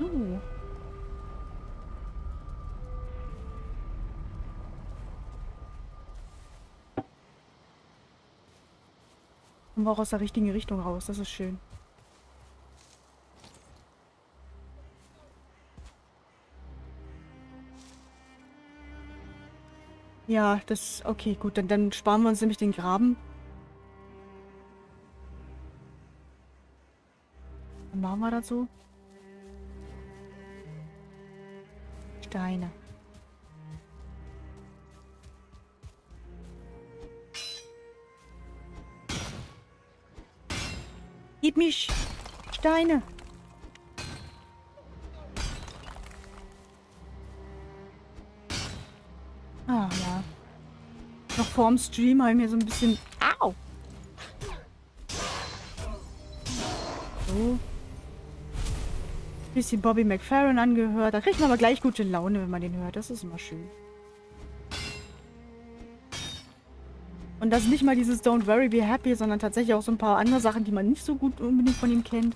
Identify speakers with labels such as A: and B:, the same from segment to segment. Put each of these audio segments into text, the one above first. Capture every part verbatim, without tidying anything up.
A: Uh. Kommen wir auch aus der richtigen Richtung raus. Das ist schön. Ja, das... Okay, gut. Dann, dann sparen wir uns nämlich den Graben. Dann machen wir das so. Steine. Gib mich Steine. Ah, ja. Noch vorm Stream habe ich mir so ein bisschen... Au! So. Bisschen Bobby McFerrin angehört. Da kriegt man aber gleich gute Laune, wenn man den hört. Das ist immer schön. Und das ist nicht mal dieses Don't Worry, Be Happy, sondern tatsächlich auch so ein paar andere Sachen, die man nicht so gut unbedingt von ihm kennt.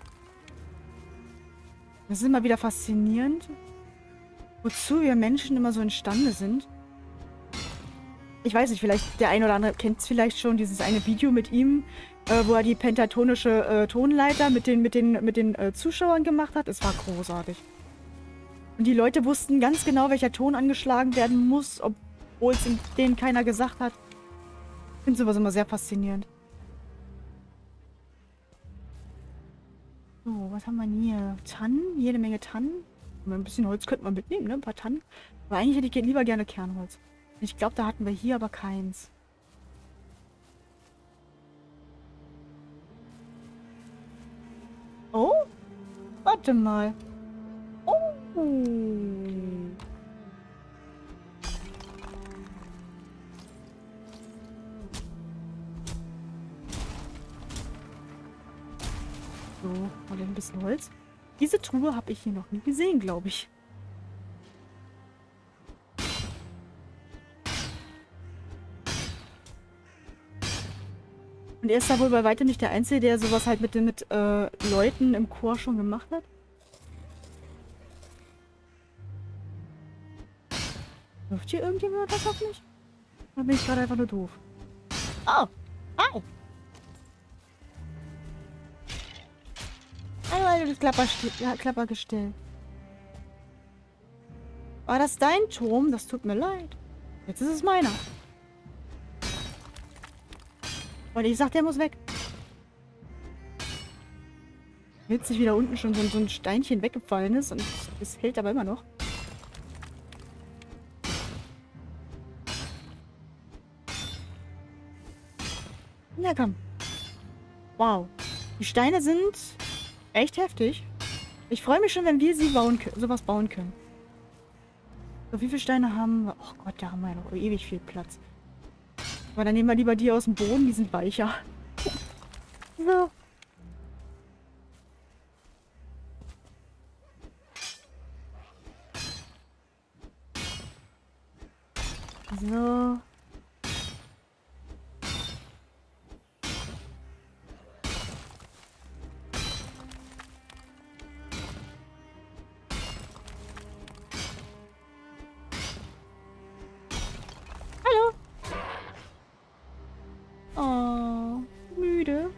A: Das ist immer wieder faszinierend, wozu wir Menschen immer so imstande sind. Ich weiß nicht, vielleicht der ein oder andere kennt es vielleicht schon, dieses eine Video mit ihm, äh, wo er die pentatonische äh, Tonleiter mit den, mit den, mit den äh, Zuschauern gemacht hat. Es war großartig. Und die Leute wussten ganz genau, welcher Ton angeschlagen werden muss, obwohl es denen keiner gesagt hat. Ich finde sowas immer sehr faszinierend. So, was haben wir denn hier? Tannen, jede Menge Tannen. Ein bisschen Holz könnte man mitnehmen, ne? Ein paar Tannen. Aber eigentlich hätte ich lieber gerne Kernholz. Ich glaube, da hatten wir hier aber keins. Oh? Warte mal. Oh. So, mal ein bisschen Holz. Diese Truhe habe ich hier noch nie gesehen, glaube ich. Und er ist da wohl bei weitem nicht der Einzige, der sowas halt mit, den, mit äh, Leuten im Chor schon gemacht hat. Wirft hier irgendjemand was auf mich? Oder bin ich gerade einfach nur doof? Oh! Au! Einmal das Klapperste ja, Klappergestell. War das dein Turm? Das tut mir leid. Jetzt ist es meiner. Und ich sag, der muss weg. Witzig, wie da unten schon so, so ein Steinchen weggefallen ist und es, es hält aber immer noch. Ja, komm. Wow. Die Steine sind echt heftig. Ich freue mich schon, wenn wir sie bauen sowas bauen können. So, wie viele Steine haben wir? Oh Gott, da haben wir ja noch ewig viel Platz. Aber dann nehmen wir lieber die aus dem Boden, die sind weicher. So. So. Hallo. Oh, müde.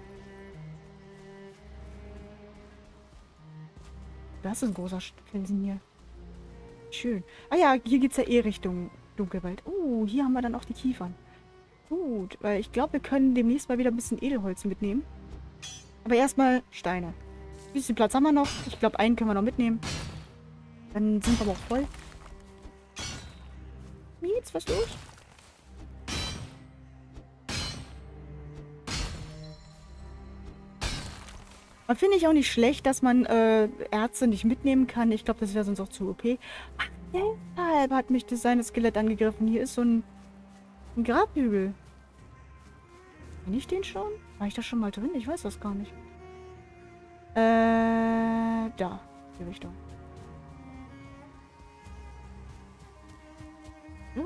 A: Das ist ein großer Felsen hier. Schön. Ah ja, hier geht es ja eh Richtung Dunkelwald. Oh, hier haben wir dann auch die Kiefern. Gut, weil ich glaube, wir können demnächst mal wieder ein bisschen Edelholz mitnehmen. Aber erstmal Steine. Ein bisschen Platz haben wir noch. Ich glaube, einen können wir noch mitnehmen. Dann sind wir aber auch voll. Mietz, was ist los? Aber finde ich auch nicht schlecht, dass man äh, Ärzte nicht mitnehmen kann. Ich glaube, das wäre sonst auch zu O P. Ach, deshalb hat mich das seine Skelett angegriffen. Hier ist so ein, ein Grabhügel. Bin ich den schon? War ich da schon mal drin? Ich weiß das gar nicht. Äh, da. Die Richtung. Ja?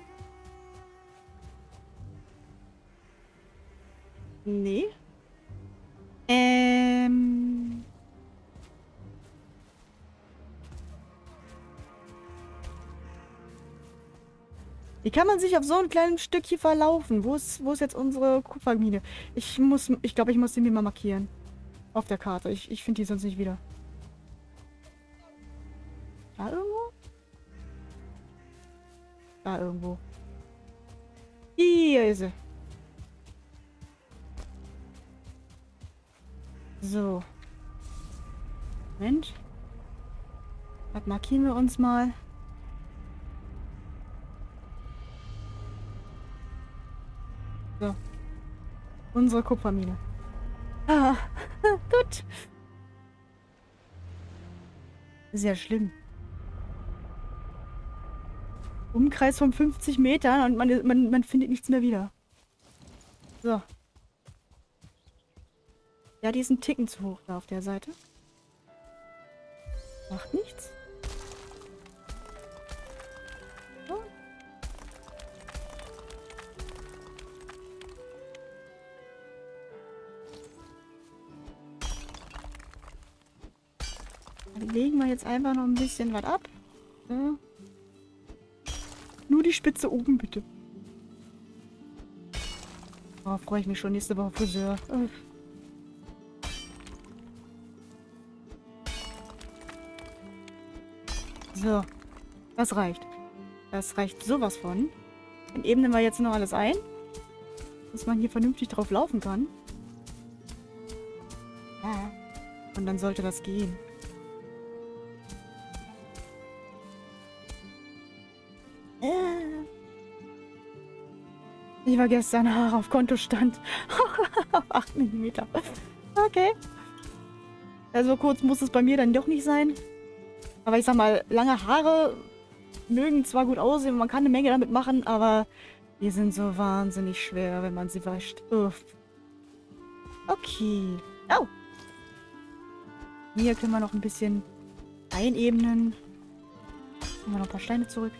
A: Nee. Ähm. Wie kann man sich auf so ein kleines Stückchen verlaufen? Wo ist, wo ist jetzt unsere Kupfermine? Ich muss, ich glaube, ich muss sie mir mal markieren. Auf der Karte. Ich, ich finde die sonst nicht wieder. Da irgendwo? Da irgendwo. Hier ist sie. So. Moment. Das markieren wir uns mal. So. Unsere Kupfermine. Ah, gut. Sehr schlimm. Umkreis von fünfzig Metern und man, man, man findet nichts mehr wieder. So. Ja, die ist ein Ticken zu hoch da auf der Seite. Macht nichts. So. Dann legen wir jetzt einfach noch ein bisschen was ab. So. Nur die Spitze oben, bitte. Oh, freue ich mich schon. Nächste Woche Friseur. Oh. So. Das reicht. Das reicht sowas von. Dann ebnen wir jetzt noch alles ein. Dass man hier vernünftig drauf laufen kann. Ja. Und dann sollte das gehen. Ich war gestern Haare auf Kontostand. Auf acht Millimeter. Okay. Also kurz muss es bei mir dann doch nicht sein. Aber ich sag mal, lange Haare mögen zwar gut aussehen, man kann eine Menge damit machen, aber die sind so wahnsinnig schwer, wenn man sie wäscht. Uff. Okay. Oh. Hier können wir noch ein bisschen einebnen. Nehmen wir noch ein paar Steine zurück.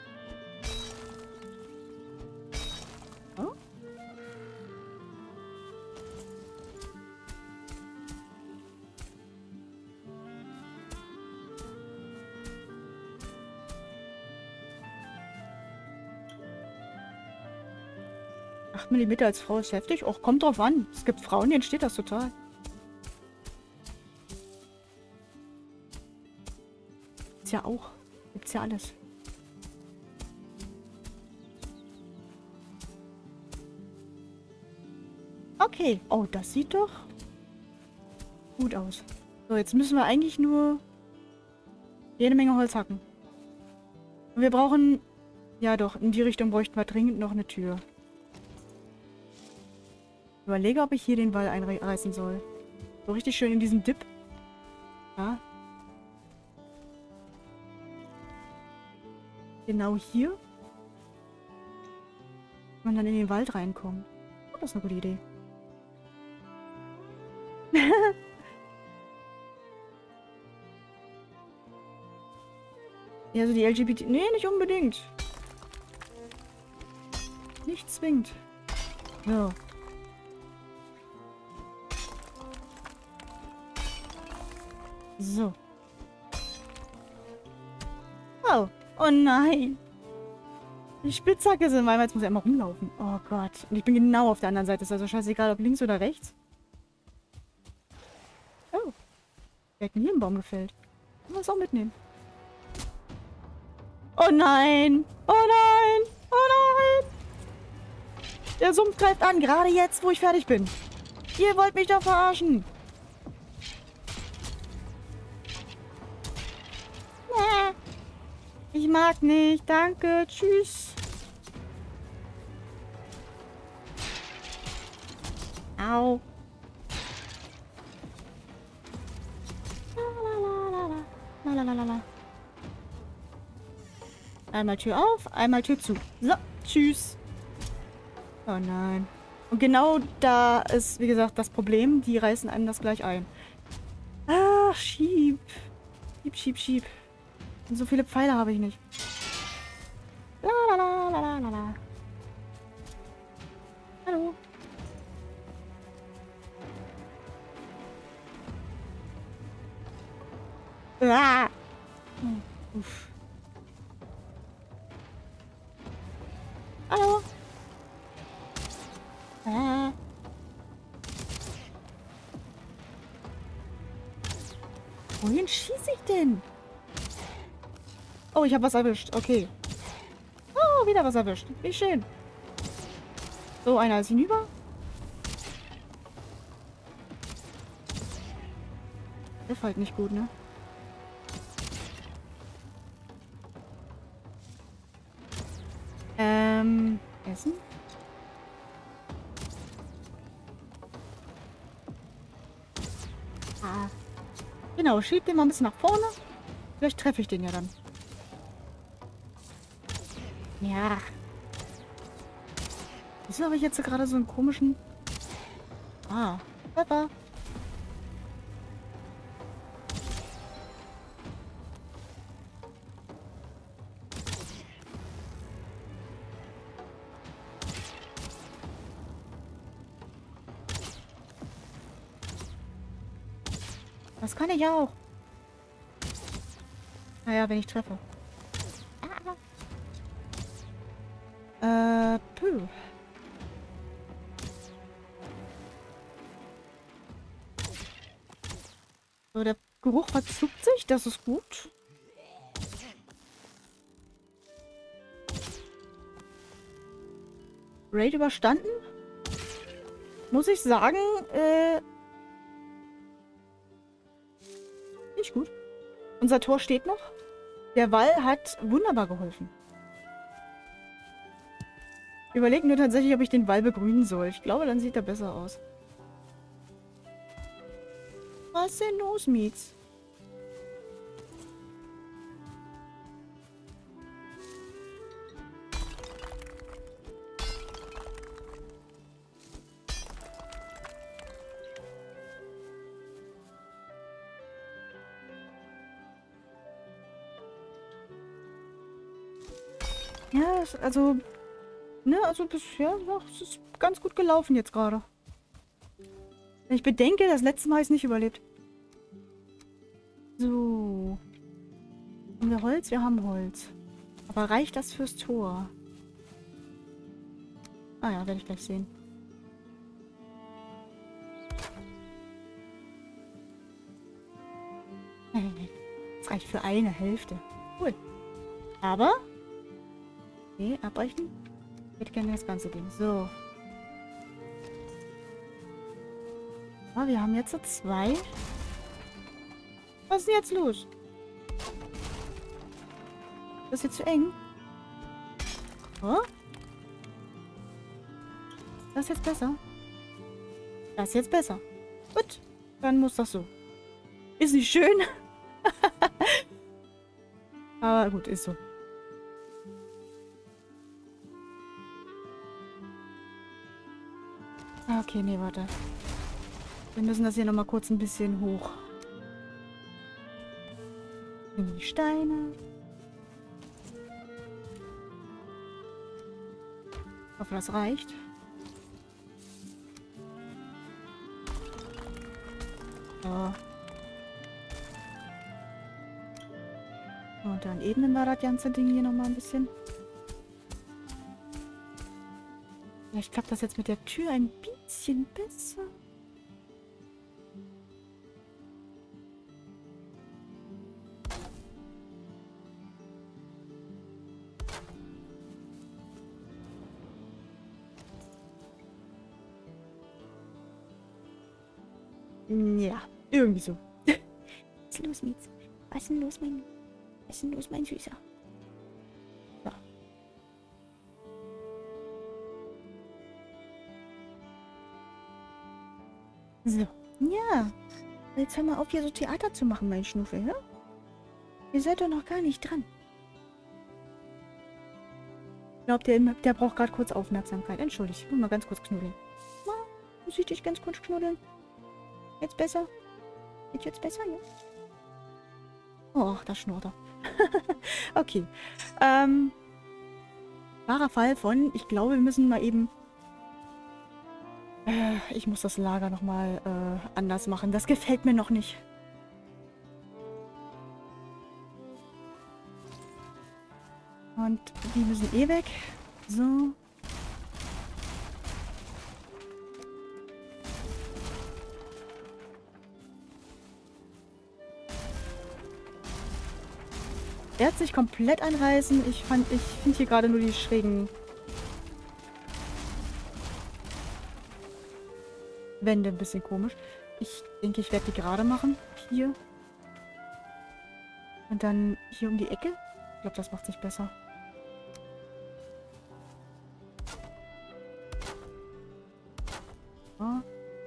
A: acht Millimeter als Frau ist heftig. Och, kommt drauf an. Es gibt Frauen, denen steht das total. Gibt's ja auch. Gibt's ja alles. Okay. Oh, das sieht doch gut aus. So, jetzt müssen wir eigentlich nur jede Menge Holz hacken. Und wir brauchen... Ja doch, in die Richtung bräuchten wir dringend noch eine Tür. Ich überlege, ob ich hier den Wall einreißen soll. So richtig schön in diesem Dip. Ja. Genau hier. Und dann in den Wald reinkommt. Oh, das ist eine gute Idee. Ja, also die L G B T... Nee, nicht unbedingt. Nicht zwingend. So. So. Oh. Oh nein. Die Spitzhacke sind mal, jetzt muss ich einmal rumlaufen. Oh Gott. Und ich bin genau auf der anderen Seite. Ist also scheißegal, ob links oder rechts. Oh. Wer hat denn hier einen Baum gefällt? Kann man es auch mitnehmen. Oh nein. Oh nein. Oh nein. Der Sumpf greift an. Gerade jetzt, wo ich fertig bin. Ihr wollt mich doch verarschen. Ich mag nicht. Danke. Tschüss. Au. Lalalala. Einmal Tür auf, einmal Tür zu. So, tschüss. Oh nein. Und genau da ist, wie gesagt, das Problem. Die reißen einem das gleich ein. Ach, schieb. Schieb, schieb, schieb. Und so viele Pfeile habe ich nicht. Lalalala. Hallo. Ah. Uff. Hallo. Äh. Wohin schieße ich denn? Oh, ich habe was erwischt. Okay. Oh, wieder was erwischt. Wie schön. So, einer ist hinüber. Trifft halt nicht gut, ne? Ähm, Essen? Ah. Genau, schieb den mal ein bisschen nach vorne. Vielleicht treffe ich den ja dann. Ja. Wieso habe ich jetzt gerade so einen komischen... Ah, Pfeffer. Das kann ich auch. Naja, wenn ich treffe. Äh, puh. So, der Geruch verzuckt sich, das ist gut. Raid überstanden? Muss ich sagen, äh... nicht gut. Unser Tor steht noch. Der Wall hat wunderbar geholfen. Ich überlege nur tatsächlich, ob ich den Wall begrünen soll. Ich glaube, dann sieht er besser aus. Was denn los, Mietz? Ja, also... Ne, also bisher, ja, es ist ganz gut gelaufen jetzt gerade. Wenn ich bedenke, das letzte Mal ist nicht überlebt. So. Haben wir Holz? Wir haben Holz. Aber reicht das fürs Tor? Ah ja, werde ich gleich sehen. Das reicht für eine Hälfte. Cool. Aber... Okay, abbrechen. Ich hätte gerne das ganze Ding. So. Ah, wir haben jetzt so zwei. Was ist denn jetzt los? Das ist jetzt zu eng. Oh? Das ist jetzt besser. Das ist jetzt besser. Gut. Dann muss das so. Ist nicht schön. Aber gut, ist so. Okay, nee, warte. Wir müssen das hier nochmal kurz ein bisschen hoch. In die Steine. Ich hoffe, das reicht. So. Und dann ebnen wir das ganze Ding hier nochmal ein bisschen. Vielleicht klappt das jetzt mit der Tür ein bisschen besser. Ja, irgendwie so. Was ist los, Mietz? Was ist denn los, mein... Was ist denn los, mein Süßer? So. So. Ja. Jetzt hör mal auf, hier so Theater zu machen, mein Schnuffel, ja? Ihr seid doch noch gar nicht dran. Ich glaube, der, der braucht gerade kurz Aufmerksamkeit. Entschuldigt, ich muss mal ganz kurz knuddeln. Na, muss ich dich ganz kurz knuddeln? Jetzt besser? Geht jetzt besser, ja? Oh, das schnurrt er. Okay. Ähm. Wahrer Fall von, ich glaube, wir müssen mal eben... Äh, ich muss das Lager nochmal äh, anders machen. Das gefällt mir noch nicht. Und die müssen eh weg. So. Er hat sich komplett einreißen. Ich fand, ich finde hier gerade nur die schrägen Wände ein bisschen komisch. Ich denke, ich werde die gerade machen. Hier. Und dann hier um die Ecke. Ich glaube, das macht sich besser. So.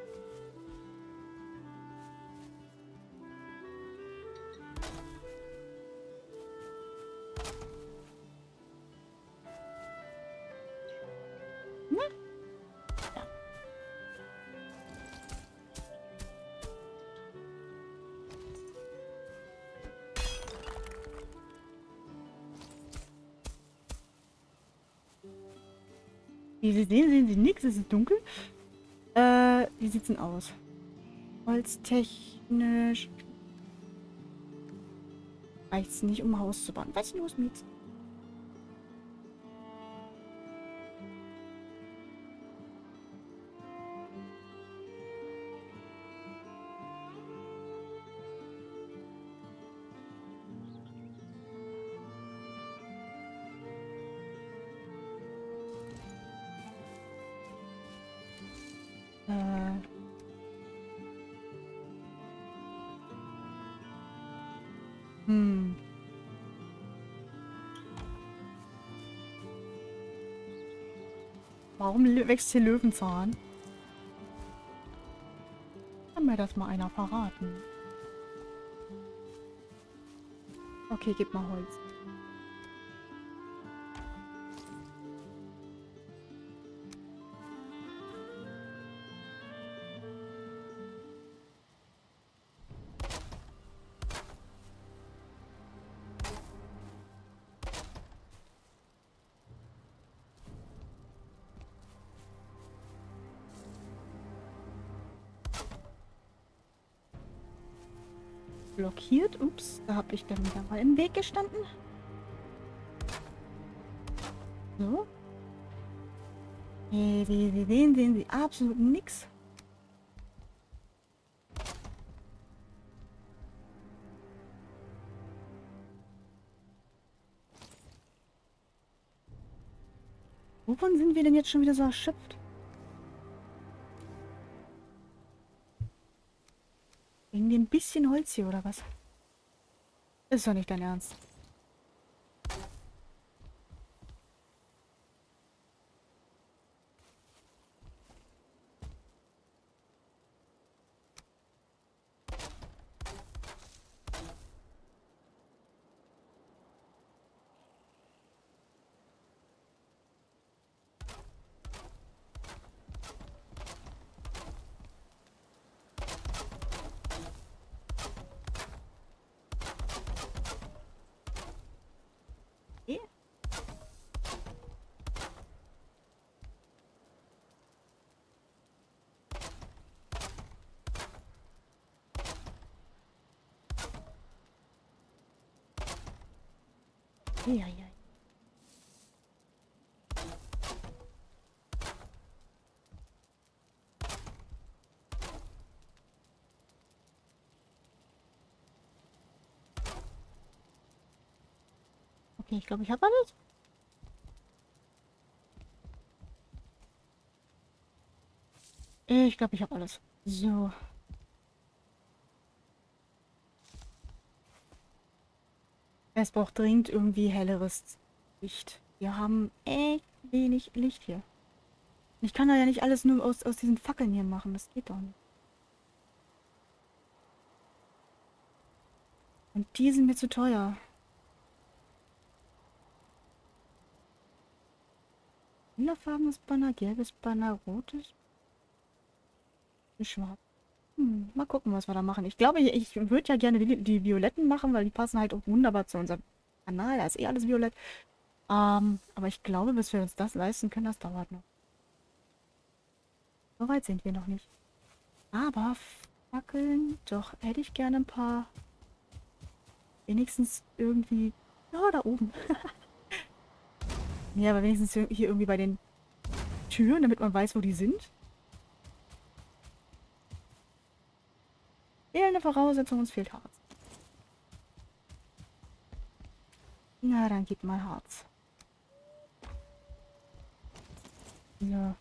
A: Wie Sie sehen, sehen Sie nichts. Es ist dunkel. Äh, wie sieht's denn aus? Holztechnisch. Reicht's nicht, um ein Haus zu bauen. Was ist los mit? Äh. Hm. Warum wächst hier Löwenzahn? Kann mir das mal einer verraten? Okay, gib mal Holz. Blockiert. Ups, da habe ich dann wieder mal im Weg gestanden. So. Wie, wie, wie sehen, sehen Sie absolut nichts. Wovon sind wir denn jetzt schon wieder so erschöpft? Wegen dem bisschen Holz hier, oder was? Ist doch nicht dein Ernst. Okay. Ja, ja. Okay, ich glaube, ich habe alles. Ich glaube, ich habe alles. So. Es braucht dringend irgendwie helleres Licht. Wir haben echt wenig Licht hier. Ich kann da ja nicht alles nur aus, aus diesen Fackeln hier machen. Das geht doch nicht. Und die sind mir zu teuer. Lila-farbenes Banner, gelbes Banner, rotes. Schwarz. Hm, mal gucken, was wir da machen. Ich glaube, ich würde ja gerne die, die Violetten machen, weil die passen halt auch wunderbar zu unserem Kanal. Da ist eh alles violett. Ähm, aber ich glaube, bis wir uns das leisten können, das dauert noch. So weit sind wir noch nicht. Aber Fackeln, doch, hätte ich gerne ein paar. Wenigstens irgendwie. Ja, da oben. Ja, aber wenigstens hier irgendwie bei den Türen, damit man weiß, wo die sind. Fehlende Voraussetzung, uns fehlt Harz. Na, dann gib mal Harz. Ja.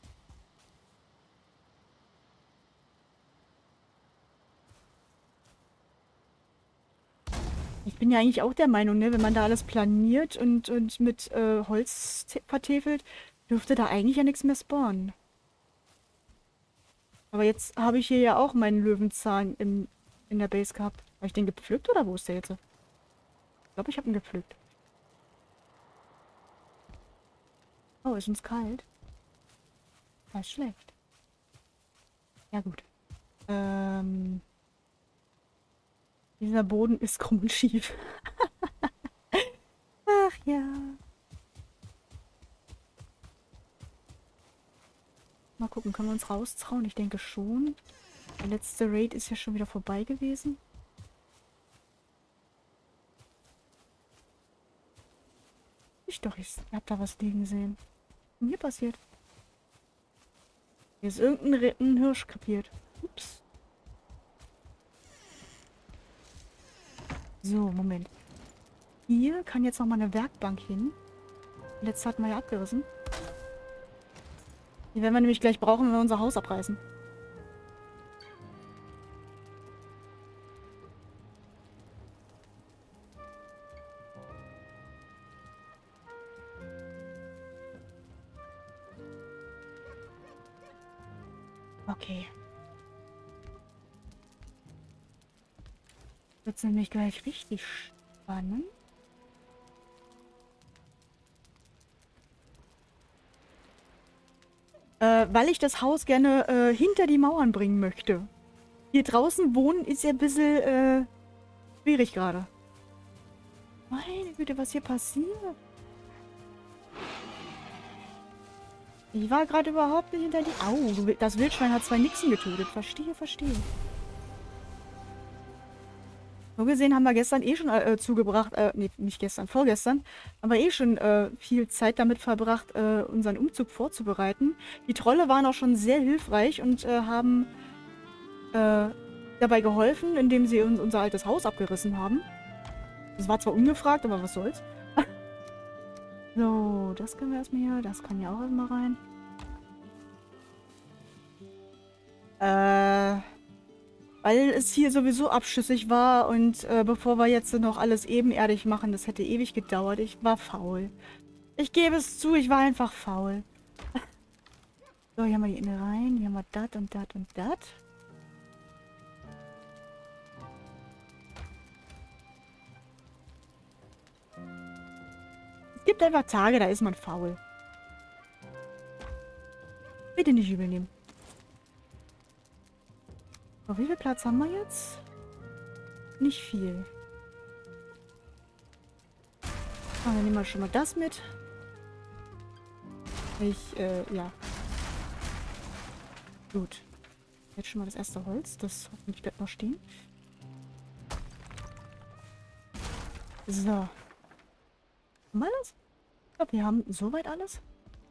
A: Ich bin ja eigentlich auch der Meinung, ne, wenn man da alles planiert und, und mit äh, Holz vertefelt, dürfte da eigentlich ja nichts mehr spawnen. Aber jetzt habe ich hier ja auch meinen Löwenzahn im, in der Base gehabt. Habe ich den gepflückt oder wo ist der jetzt? Ich glaube, ich habe ihn gepflückt. Oh, ist uns kalt? Das ist schlecht. Ja gut. Ähm... Dieser Boden ist krumm und schief. Ach ja. Mal gucken, können wir uns raustrauen? Ich denke schon. Der letzte Raid ist ja schon wieder vorbei gewesen. Ich doch, ich hab da was liegen sehen. Was ist denn hier passiert? Hier ist irgendein Ri- ein Hirsch kapiert. Ups. So, Moment. Hier kann jetzt noch mal eine Werkbank hin. Letzte hatten wir ja abgerissen. Die werden wir nämlich gleich brauchen, wenn wir unser Haus abreißen. Okay. Wird's nämlich gleich richtig spannend. Äh, weil ich das Haus gerne äh, hinter die Mauern bringen möchte. Hier draußen wohnen ist ja ein bisschen äh, schwierig gerade. Meine Güte, was hier passiert? Ich war gerade überhaupt nicht hinter die... Au, das Wildschwein hat zwei Nixen getötet. Verstehe, verstehe. So gesehen haben wir gestern eh schon äh, zugebracht, äh, nee, nicht gestern, vorgestern, haben wir eh schon äh, viel Zeit damit verbracht, äh, unseren Umzug vorzubereiten. Die Trolle waren auch schon sehr hilfreich und äh, haben äh, dabei geholfen, indem sie uns unser altes Haus abgerissen haben. Das war zwar ungefragt, aber was soll's. So, das können wir erstmal hier, das kann ja auch erstmal rein. Äh... Weil es hier sowieso abschüssig war und äh, bevor wir jetzt noch alles ebenerdig machen, das hätte ewig gedauert. Ich war faul. Ich gebe es zu, ich war einfach faul. So, hier haben wir die Inne rein. Hier haben wir das und das und das. Es gibt einfach Tage, da ist man faul. Bitte nicht übel nehmen. So, wie viel Platz haben wir jetzt? Nicht viel. So, dann nehmen wir schon mal das mit. Ich, äh, ja. Gut. Jetzt schon mal das erste Holz. Das hoffentlich bleibt noch stehen. So. Haben wir alles? Ich glaube, wir haben soweit alles.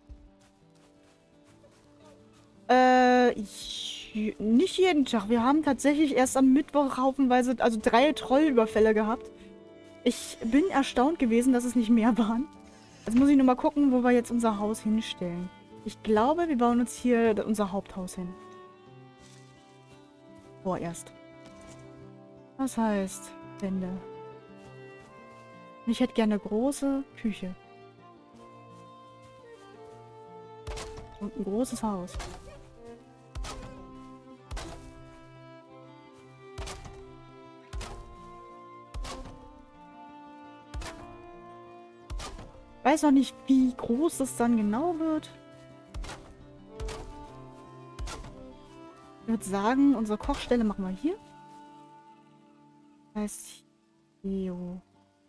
A: Äh, ich, nicht jeden Tag. Wir haben tatsächlich erst am Mittwoch haufenweise, also drei Trollüberfälle gehabt. Ich bin erstaunt gewesen, dass es nicht mehr waren. Jetzt muss ich nur mal gucken, wo wir jetzt unser Haus hinstellen. Ich glaube, wir bauen uns hier unser Haupthaus hin. Vorerst. Was heißt Wände? Ich hätte gerne eine große Küche. Und ein großes Haus. Ich weiß noch nicht, wie groß das dann genau wird. Ich würde sagen, unsere Kochstelle machen wir hier. Das heißt, Geo.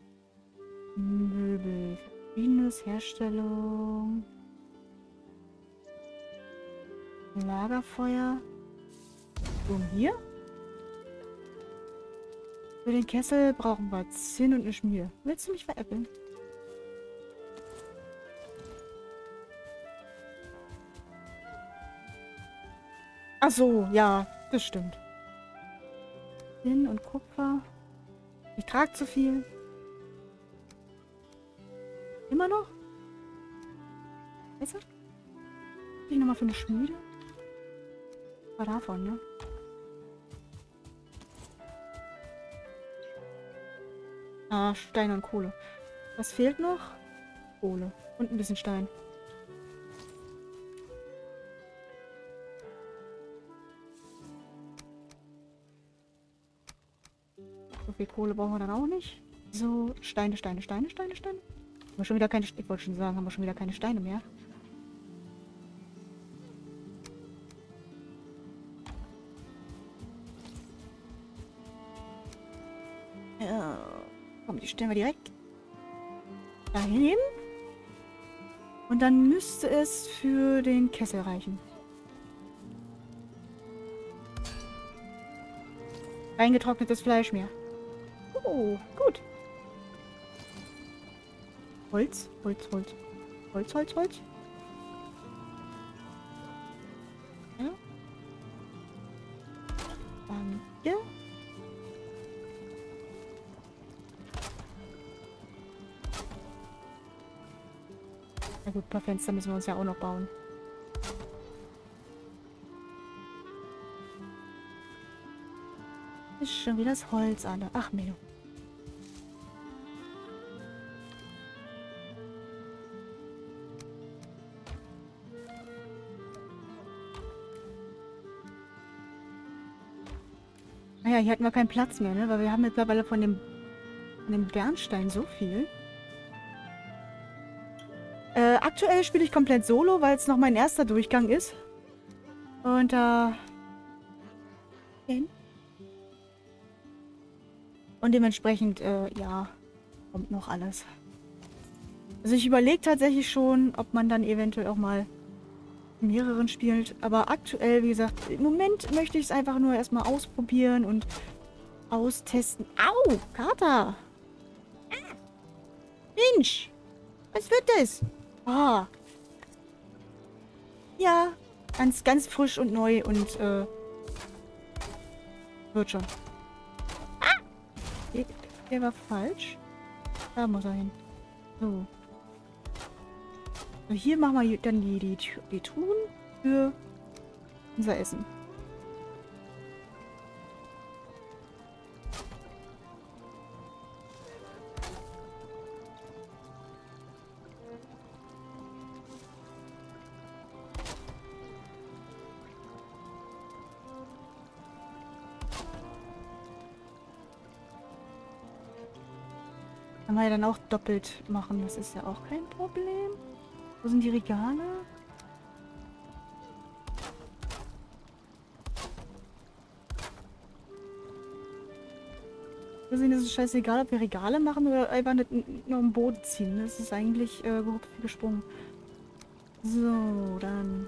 A: Möbel. Verschiedenes Herstellung. Lagerfeuer. Und hier. Für den Kessel brauchen wir Zinn und eine Schmiede. Willst du mich veräppeln? Ach so, ja, das stimmt. Zinn und Kupfer. Ich trage zu viel. noch? Weißt du? Ich nochmal für eine Schmiede? War davon, ne? Ah, Stein und Kohle. Was fehlt noch? Kohle. Und ein bisschen Stein. So viel Kohle brauchen wir dann auch nicht. So, Steine, Steine, Steine, Steine, Steine. Haben wir schon wieder keine... Ich wollte schon sagen, haben wir schon wieder keine Steine mehr. Ja. Komm, die stellen wir direkt dahin hin. Und dann müsste es für den Kessel reichen. Kein getrocknetes Fleisch mehr. Oh, gut. Holz, Holz, Holz. Holz, Holz, Holz. Ja. Danke. Na gut, ein paar Fenster müssen wir uns ja auch noch bauen. Ist schon wieder das Holz alle. Ach, Melo. Naja, hier hatten wir keinen Platz mehr, ne? Weil wir haben mittlerweile von dem, von dem Bernstein so viel. Äh, aktuell spiele ich komplett solo, weil es noch mein erster Durchgang ist. Und da... Äh, und dementsprechend, äh, ja, kommt noch alles. Also ich überlege tatsächlich schon, ob man dann eventuell auch mal mehreren spielt. Aber aktuell, wie gesagt, im Moment möchte ich es einfach nur erstmal ausprobieren und austesten. Au, Kater! Ah, Mensch! Was wird das? Ah. Ja, ganz, ganz frisch und neu und, äh, wird schon. Ah! Der, der war falsch. Da muss er hin. So. So, hier machen wir dann die, die, die Truhen für unser Essen. Kann man ja dann auch doppelt machen. Das ist ja auch kein Problem. Wo sind die Regale? Wir sehen, es ist scheißegal, ob wir Regale machen oder einfach nicht nur im Boden ziehen. Das ist eigentlich äh, gehupft wie gesprungen. So, dann...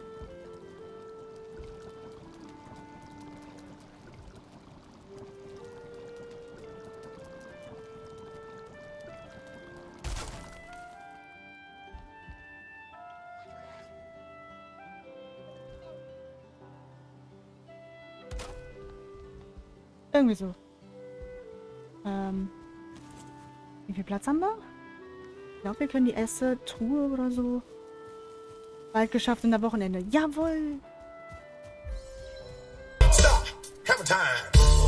A: Irgendwie so. Ähm. Wie viel Platz haben wir? Ich glaube, wir können die erste Truhe oder so bald geschafft in der Wochenende. Jawohl!
B: Stop! Have a time!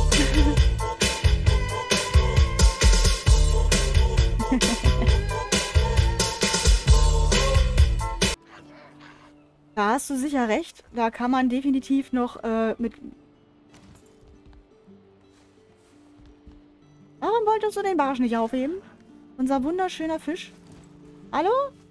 A: Da hast du sicher recht. Da kann man definitiv noch äh, mit... Warum wolltest du den Barsch nicht aufheben? Unser wunderschöner Fisch. Hallo?